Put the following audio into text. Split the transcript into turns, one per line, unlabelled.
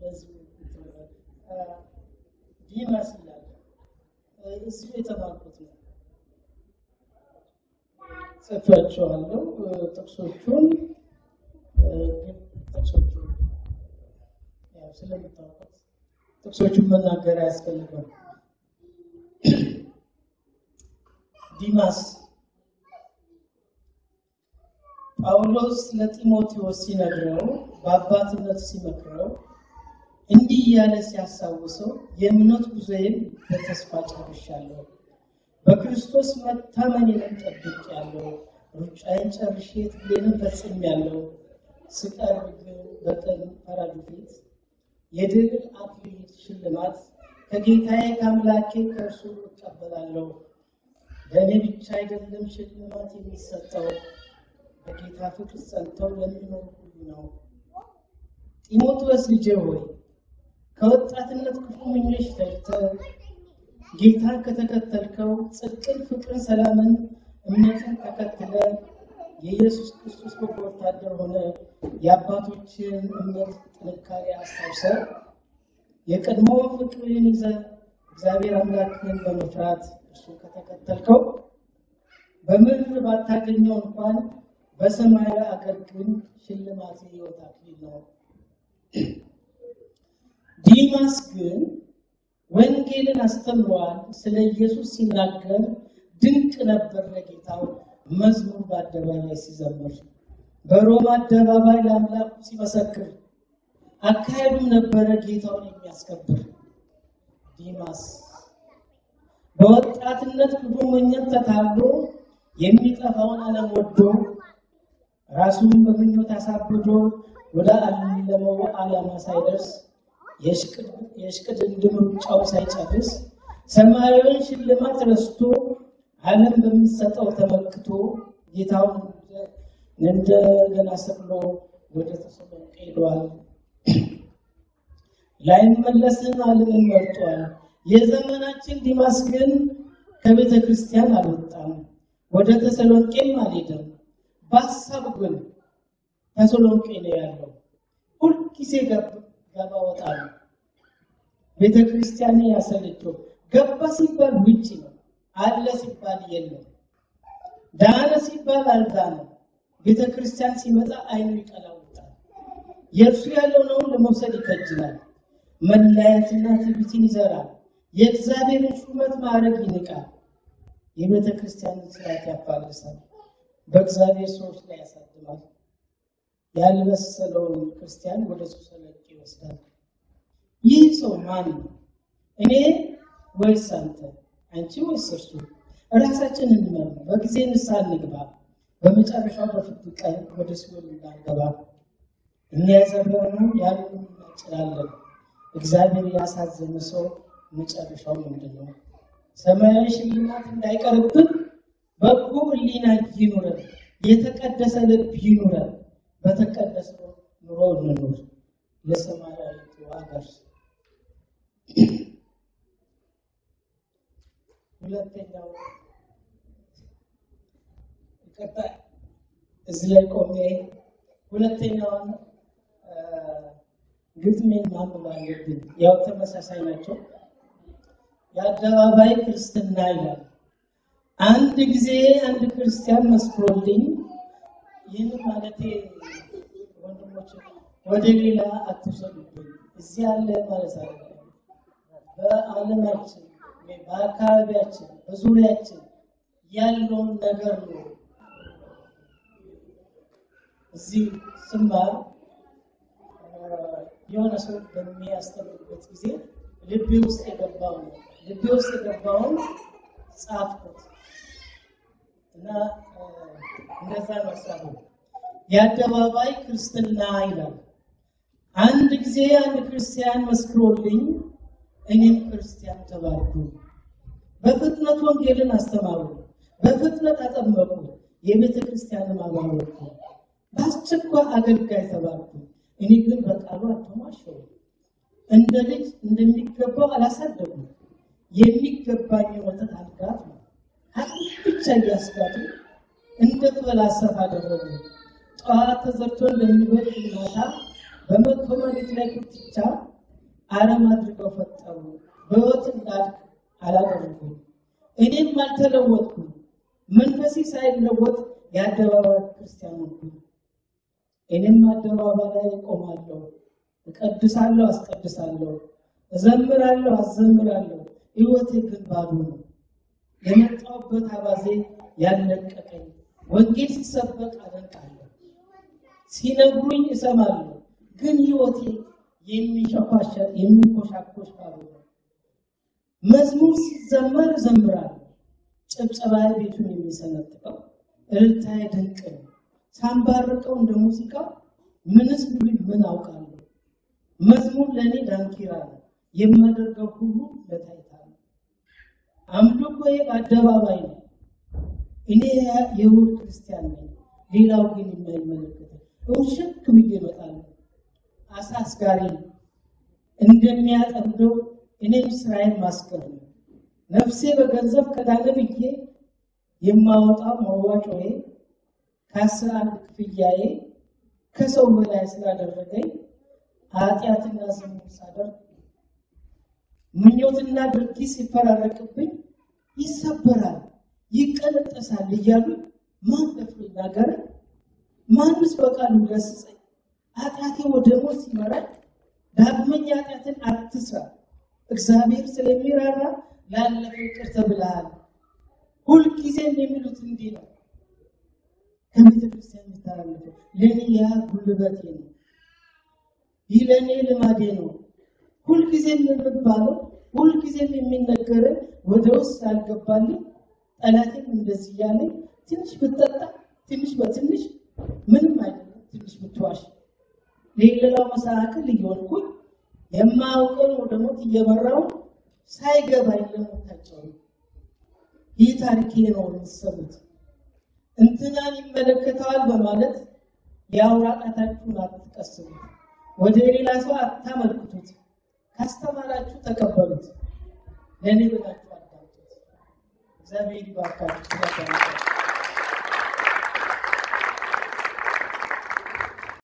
በዚህ ዲማስ ይላል እዚህ የተማርኩት ነው ጽፌያቸዋለሁ ጥቅሶቹን ያው ስለምታውቁት ጥቅሶቹን መናገር ያስፈልጋል ዲማስ ጳውሎስ ለጢሞቴዎስ ሲነግረው በአባትነት ሲመክረው እንዲህ ያለ ሲያሳውሰው የእምነት ጉዞዬን በተስፋ ጨርሻለሁ በክርስቶስ መታመኔን ጠብቄያለሁ ሩጫዬን ጨርሼ ትግሌን ፈጽሜያለሁ ስቀርብ በቀኝ ፈራጁ ፊት የድል አክሊል ሽልማት ከጌታዬ ከአምላኬ ከእርሱ እቀበላለሁ ለእኔ ብቻ አይደለም ሽልማት የሚሰጠው በጌታ ፍቅር ጸንተው ለሚኖሩ ሁሉ ነው ጢሞቴዎስ ልጄ ሆይ ከወጣትነት ክፉ ምኞች ሸሽተህ ጌታን ከተከተልከው ጽድቅን ፍቅርን ሰላምን እምነትን ተከትለህ የኢየሱስ ክርስቶስ ወታደር ሆነ የአባቶችን እምነት ጥንካሬ አስታውሰህ የቀድሞ ፍቅርን ይዘህ እግዚአብሔር አምላክን በመፍራት እርሱ ከተከተልከው በምድር ባታገኘው እንኳን በሰማይ አገር ግን ሽልማት የሕይወት አክሊል ነው ዲማስ ግን ወንጌልን አስተምሯል ስለ ኢየሱስ ሲናገር ድንቅ ነበር ለጌታው መዝሙር በአደባባይ ሲዘምር በሮማ አደባባይ ለአምላኩ ሲመሰክር አካሄዱም ነበር ጌታውን የሚያስከብር ዲማስ በወጣትነት ክፉ ምኞት ተታሎ የሚጠፋውን ዓለም ወዶ ራሱን በምኞት አሳብዶ ወደ ዓለማዊ ዓላማ ሳይደርስ የሽቅድድም ሩጫው ሳይጨርስ ሰማያዊ ሽልማት ረስቶ ዓለም በሚሰጠው ተመክቶ ጌታውን እንደገና ሰቅሎ ወደ ተሰሎንቄ ሄዷል ላይመለስን ዓለምን መርጧል የዘመናችን ዲማስ ግን ከቤተ ክርስቲያን አልወጣም ወደ ተሰሎንቄም አልሄደም በሐሳብ ግን ተሰሎንቄ ነው ያለው ሁሉ ጊዜ ገባ ወጣ ቤተ ክርስቲያን ያሰለቸው ገባ ሲባል ውጪ ነው አለ ሲባል የለም ዳነ ሲባል አልዳነ ቤተ ክርስቲያን ሲመጣ አይኑ ይቀላውጣል የእርሱ ያለው ነው ለመውሰድ ይከጅላል መላእክትና ትዕቢትን ይዘራል የእግዚአብሔርን ሹመት ማዕረግ ይንቃል የቤተ ክርስቲያን ስርዓት ያፋልሳል በእግዚአብሔር ሰዎች ላይ ያሳድማል ያልመሰለውን ክርስቲያን ወደ ሱሰለቅ ይወስዳል ይህ ሰው ማን ነው እኔ ወይስ አንተ አንቺ ወይስ እርሱ ራሳችንን እንመርምር በጊዜ ንስሐ እንግባ በመጨረሻው በፍርድ ቀን ወደ ሲኦል እንዳንገባ እንያዘበረን ያሉን እንጭላለን እግዚአብሔር ያሳዘነ ሰው መጨረሻው ምንድነው ሰማያዊ ሽልማት እንዳይቀርብን በጎ ሕሊና ይኑረን የተቀደሰ ልብ ይኑረን በተቀደሰ ኑሮ እንኑር ለሰማያዊቱ ሀገር ሁለተኛው ቀጣይ እዚህ ላይ ቆሜ ሁለተኛው ግጥሜን ማንበብ አለብኝ ያው ተመሳሳይ ናቸው የአደባባይ ክርስትና ይላል አንድ ጊዜ አንድ ክርስቲያን መስክሮልኝ ይህን ማለቴ ወንድሞች ወደ ሌላ አትሰዱብኝ እዚህ ያለ ማለት አይደለም በዓለማችን በአካባቢያችን በዙሪያችን ያለው ነገር ነው እዚህ ስማር የሆነ ሰው በሚያስተምርበት ጊዜ ልቤ ውስጥ የገባውን ጻፍኩት እና እንደዛ ነው የአደባባይ ክርስትና ይላል አንድ ጊዜ አንድ ክርስቲያን መስክሮልኝ እኔም ክርስቲያን ተባልኩ በፍጥነት ወንጌልን አስተማሩ በፍጥነት አጠመቁ የቤተ ክርስቲያን ማባረኩ በአስቸኳይ አገልጋይ ተባልኩ እኔ ግን በቃሉ አልተማሸው እንደ ልጅ እንደሚገባው አላሳደጉም የሚገባኝ ወተት አልጋት ብቻ ያስጋቱ እንደ ተበላሰፋ አደረጉ ጠዋት ተዘርቶ እንደሚወድ ማታ በመከመሪት ላይ ኩትቻ አረም አድርገው ፈጠሩ በሕይወት እንዳድግ አላደረጉም እኔም አልተለወጥኩም መንፈሴ ሳይለወጥ የአደባባይ ክርስቲያን ሆንኩ እኔም አደባባይ ላይ ቆማለሁ እቀድሳለሁ አስቀድሳለሁ እዘምራለሁ አዘምራለሁ ሕይወቴ ግን ባዶ ነው የመጣሁበት አባዜ ያለቀቀኝ ወንጌል ሲሰበክ አደንቃለሁ ሲነግሩኝ እሰማለሁ ግን ሕይወቴ የሚኮሻኮሽ ባዶ ነው መዝሙር ሲዘመር እዘምራለሁ ጭብጨባዬ ቤቱን የሚሰነጥቀው እልልታዬ ድንቅ ነው ሳንባርቀው እንደ ሙዚቃ ምንስ ቢል ምን አውቃለሁ መዝሙር ለኔ ዳንኪራ ነው የማደርገው ሁሉ ለታይታ ነው አምልኮዬ በአደባባይ ነው እኔ የውል ክርስቲያን ነኝ ሌላው ግን የማይመለከት ውሽክ ብዬ እመጣለሁ አሳስጋሪ እንደሚያጠምደው እኔም ስራዬን ማስቀር ነው ነፍሴ በገንዘብ ከዳነ ብዬ የማወጣው መዋጮዬ ከ11 ክፍያዬ ከሰው በላይ ስላደረገኝ ኃጢአትና ዝሙት ሳደርግ ምኞትና ድርጊት ሲፈራረቅብኝ ይሰበራል ይቀለጠሳል እያሉ ማን ደፍሮ ይናገር ማንስ በቃሉ ገስጸኝ ኃጢአቴ ወደ ሞት ሲመራኝ ዳግመኛ ኃጢአትን አትስራ እግዚአብሔር ስለሚራራ ላለፈው ይቅር ተብለሃል ሁሉ ጊዜ የሚሉት እንዲህ ነው ከቤተ ክርስቲያን ተራለፈ ለኔ ያ ጉልበቴ ነው ይለኔ ልማዴ ነው ሁሉ ጊዜ የምንባለው ሁሉ ጊዜ የሚነገር ወደ ውስጥ አልገባልኝ ጠላቴም እንደዚህ ያለ ትንሽ ብትጠጣ ትንሽ በትንሽ ምንም አይደለም ትንሽ ብትዋሽ ሌላው መሳአክል ይወልኩኝ የማውቀው ወደ ሞት እየመራው ሳይገባኝ ለሞታቸው ይህ ታሪክ ነው የሚሰሙት እንትናን ይመለከታል በማለት ያውራጣታችሁን አትቀስሙ ወደ ሌላ ሰው አታመልክቱት ካስተማራችሁ ተቀበሉት ለኔ ብላችሁ አዳምጡት እግዚአብሔር ይባርካችሁ